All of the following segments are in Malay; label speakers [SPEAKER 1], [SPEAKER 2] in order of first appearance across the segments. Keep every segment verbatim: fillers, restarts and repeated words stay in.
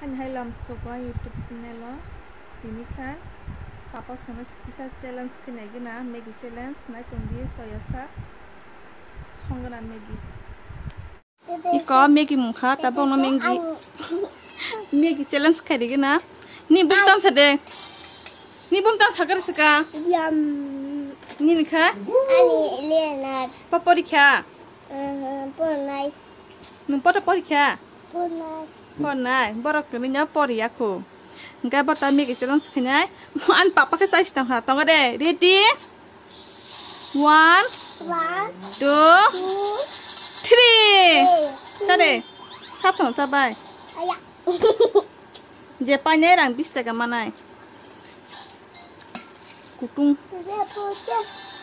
[SPEAKER 1] Kan hai lam soba YouTube channel lo tinika papa sona kisa challenge khnai gina Maggi challenge nai tongdi soya sak songna Maggi iko Maggi mukha tabong no Maggi Maggi challenge khari gina ni bumtam sade ni bumtam sagar saka
[SPEAKER 2] Yum.
[SPEAKER 1] ni nikha
[SPEAKER 2] Ani Leonard.
[SPEAKER 1] papori kha
[SPEAKER 2] Uh, Pornai.
[SPEAKER 1] nung poto pori kha
[SPEAKER 2] Pornai.
[SPEAKER 1] Pornai, borok ni nya pori aku. Engkai bota Maggi challenge khnai. An papa ke size tang ha. Tong ade. Ready? One,
[SPEAKER 2] One,
[SPEAKER 1] two,
[SPEAKER 2] two,
[SPEAKER 1] three.
[SPEAKER 2] three.
[SPEAKER 1] Sare. Sap thong sabai.
[SPEAKER 2] Ayah.
[SPEAKER 1] Je panai rang bis taka manai. Kutung.
[SPEAKER 2] Tidak putih.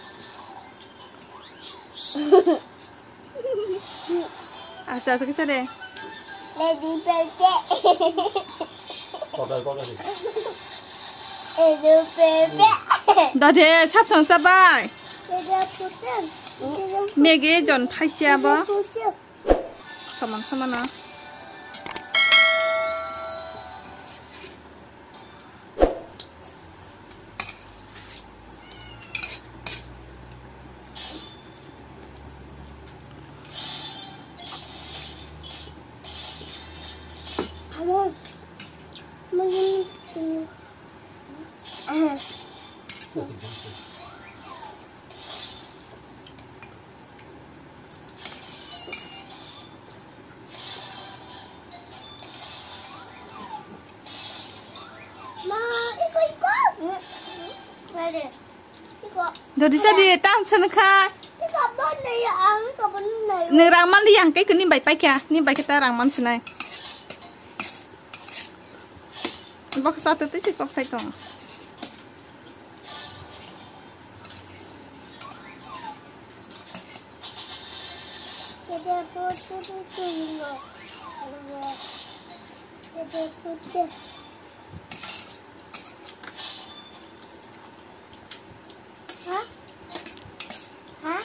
[SPEAKER 1] Asa asa ke sare.
[SPEAKER 2] Lady Pepe.
[SPEAKER 3] Koda koda ni.
[SPEAKER 2] Lady Pepe.
[SPEAKER 1] Dade sap thong sabai.
[SPEAKER 2] Tidak putih.
[SPEAKER 1] Maggi jon phaisia ba.
[SPEAKER 2] Putih.
[SPEAKER 1] Saman samana.
[SPEAKER 2] Come on. Mungkin. Ah. Ma, ikut ikut. Ready. Ikut.
[SPEAKER 1] Dadi sadi tam sanakha.
[SPEAKER 2] Ikut benar ya, ikut benar.
[SPEAKER 1] Ni rangman di yang kai kini bai pai kya. Ni bai kita rangman sunai. Bak satu tu sih kok saya tong.
[SPEAKER 2] Tidak putih putih. Tidak putih. Hah? Hah?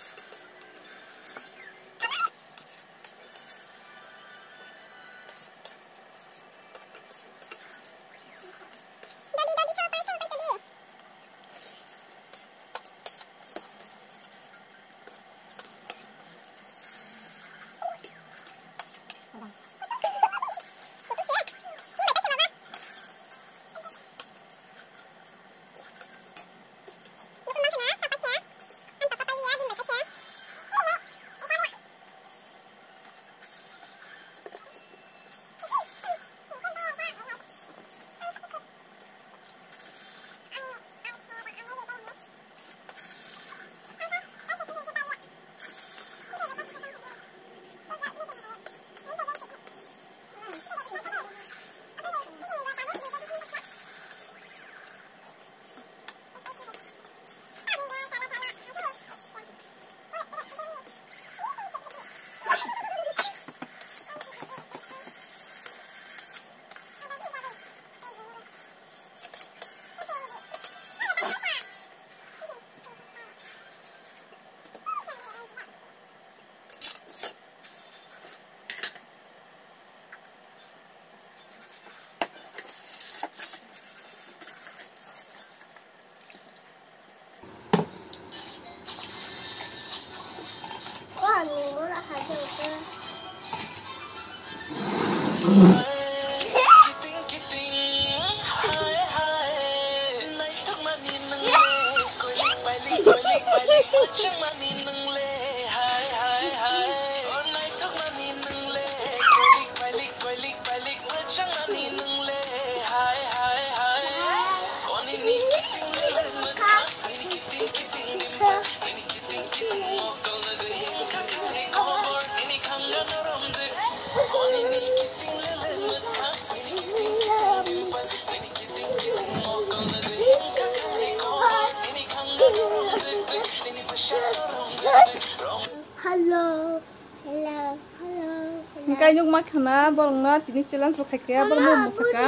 [SPEAKER 2] Hello, hello, hello.
[SPEAKER 1] Engkai nyuk mak khana borong na tini challenge ro khaikya bor mo musaka.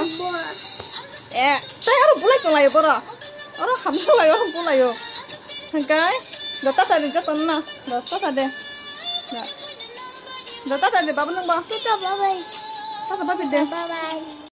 [SPEAKER 1] Eh, tai aro bulai ko layo bora. Aro hamno layo ham bulayo. Engkai dota ta de jaton na. Dota ta de. Da. Dota ta de babu nang ba.
[SPEAKER 2] Kita bye.
[SPEAKER 1] Tata papi deh.
[SPEAKER 2] Bye bye.